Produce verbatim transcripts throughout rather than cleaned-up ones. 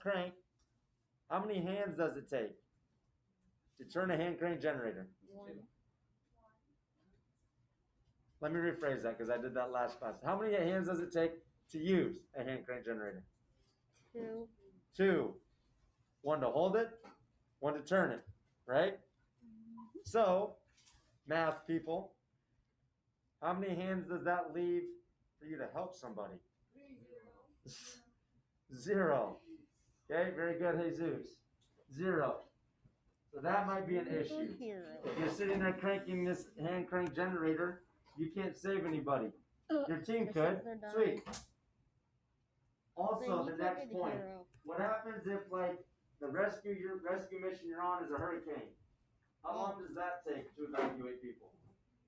crank, how many hands does it take to turn a hand crank generator? One. Let me rephrase that because I did that last class. How many hands does it take to use a hand crank generator? Two. Two. One to hold it, one to turn it, right? So, math people, how many hands does that leave for you to help somebody? Zero. Okay, very good, Jesus. Zero. So that might be an issue. If you're sitting there cranking this hand crank generator, you can't save anybody. Your team could. Sweet. Also, the next point. What happens if, like, the rescue your rescue mission you're on is a hurricane? How long does that take to evacuate people?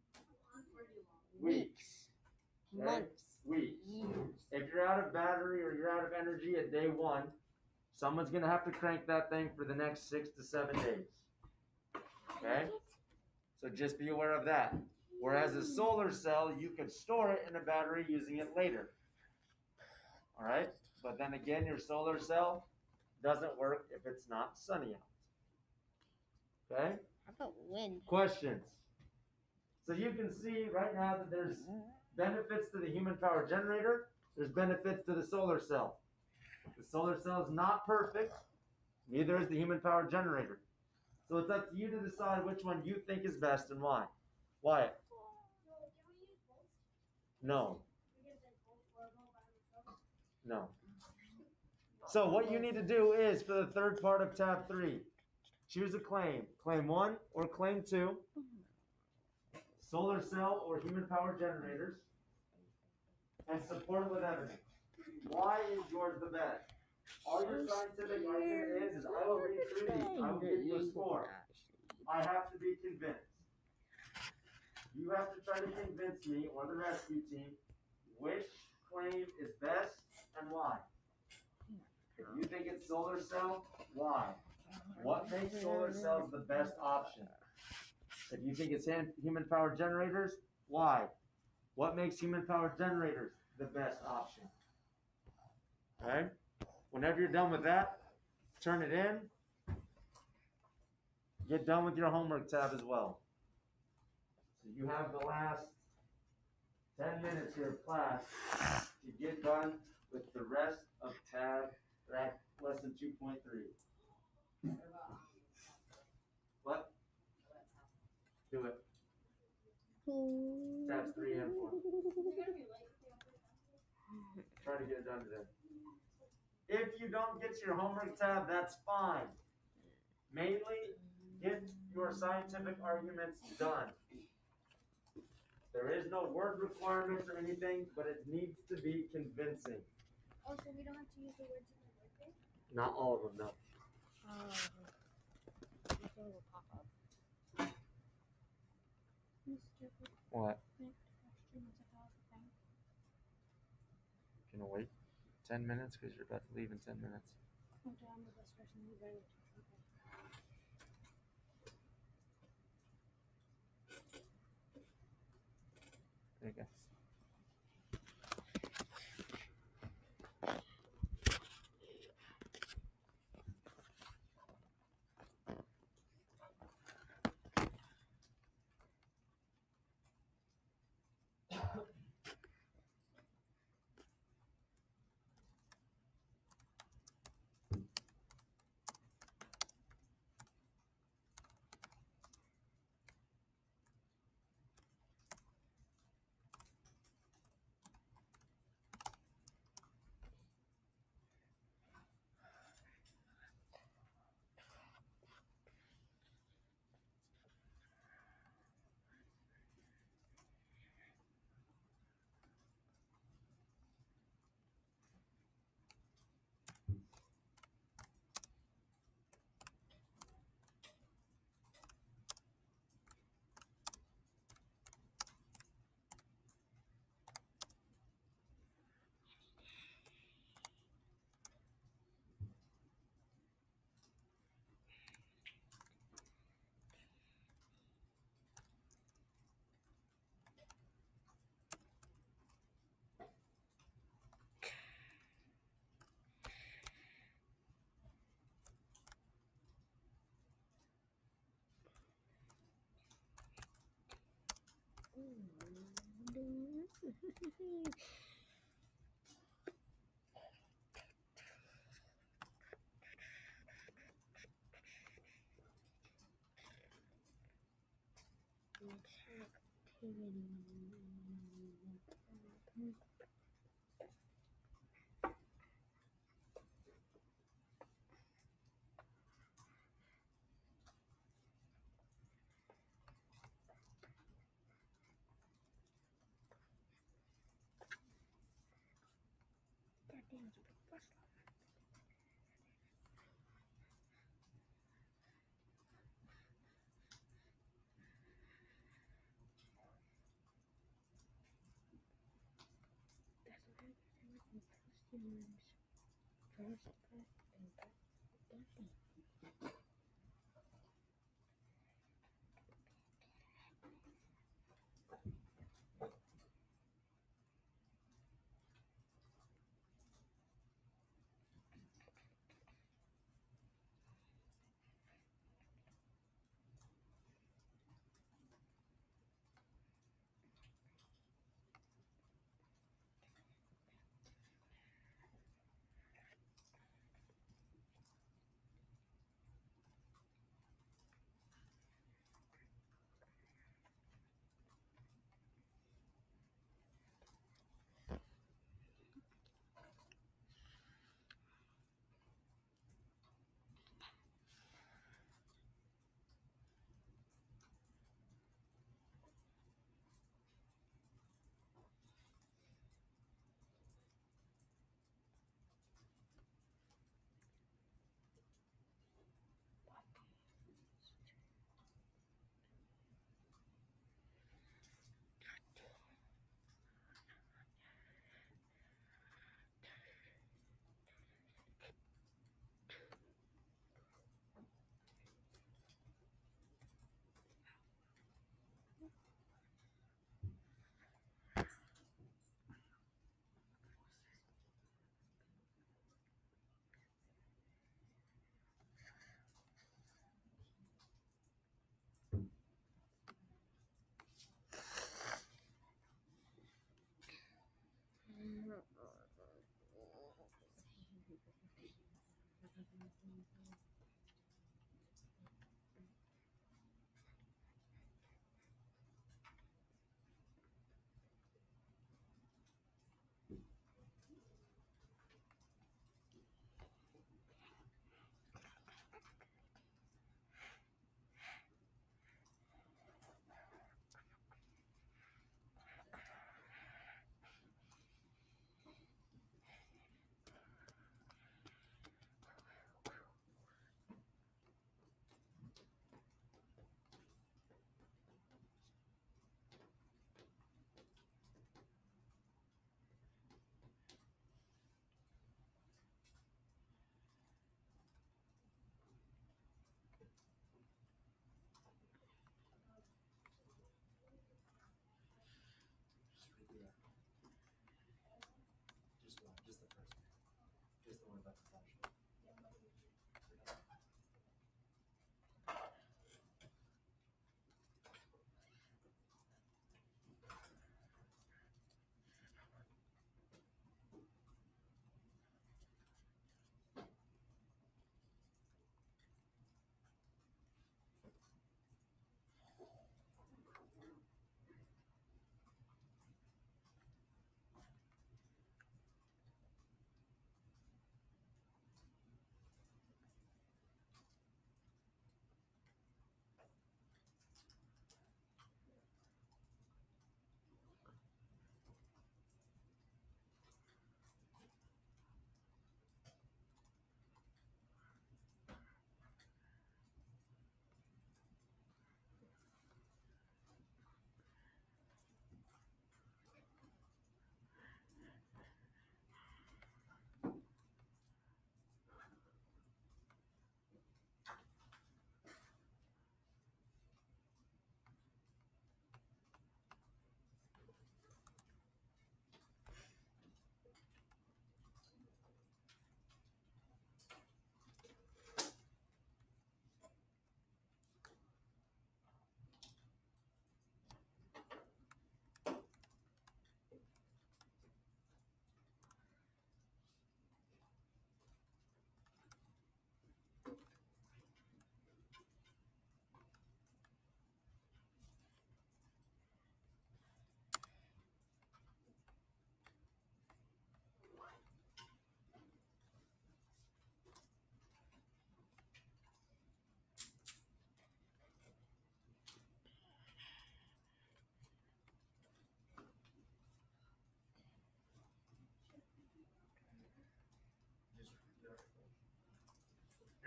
Weeks. Okay? Months. Weeks. Years. If you're out of battery or you're out of energy at day one, someone's going to have to crank that thing for the next six to seven days. Okay? So just be aware of that. Whereas a solar cell, you could store it in a battery using it later. All right? But then again, your solar cell doesn't work if it's not sunny out. Okay? How about wind? Questions? So you can see right now that there's benefits to the human power generator. There's benefits to the solar cell. The solar cell is not perfect. Neither is the human power generator. So it's up to you to decide which one you think is best and why. Why? No. No. So what you need to do is, for the third part of tab three, choose a claim. Claim one or claim two. Solar cell or human power generators. And support it with evidence. Why is yours the best? All your scientific argument is, is I will read through these. I will give you a score. I have to be convinced. You have to try to convince me or the rescue team which claim is best and why. If you think it's solar cell, why? What makes solar cells the best option? If you think it's human power generators, why? What makes human power generators the best option? Okay? Whenever you're done with that, turn it in. Get done with your homework tab as well. So you have the last ten minutes here of class to get done with the rest of tab lesson two point three. What? Do it. Tabs three and four. Try to get it done today. If you don't get to your homework tab, that's fine. Mainly, get your scientific arguments done. There is no word requirements or anything, but it needs to be convincing. Oh, so we don't have to use the words in the word there? Not all of them, no. Oh. Will pop up. Mister What? Next question is about the thing. Can I wait ten minutes? Because you're about to leave in ten minutes. Okay, I'm the best person who read it. Okay. There you go.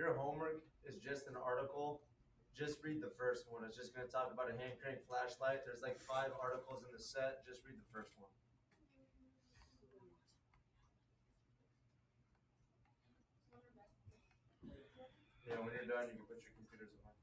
your homework is just an article, just read the first one. It's just going to talk about a hand crank flashlight. There's like five articles in the set. Just read the first one. Yeah, when you're done, you can put your computers away.